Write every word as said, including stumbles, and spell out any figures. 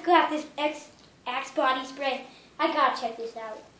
got this X Axe body spray. I gotta check this out.